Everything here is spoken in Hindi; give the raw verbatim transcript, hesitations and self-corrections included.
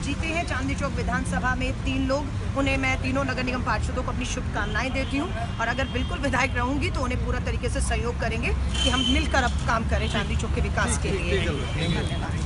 जीते हैं चांदनी चौक विधानसभा में तीन लोग, उन्हें मैं तीनों नगर निगम पार्षदों को अपनी शुभकामनाएं देती हूँ और अगर बिल्कुल विधायक रहूंगी तो उन्हें पूरा तरीके से सहयोग करेंगे कि हम मिलकर अब काम करें चांदनी चौक के विकास के लिए। धन्यवाद।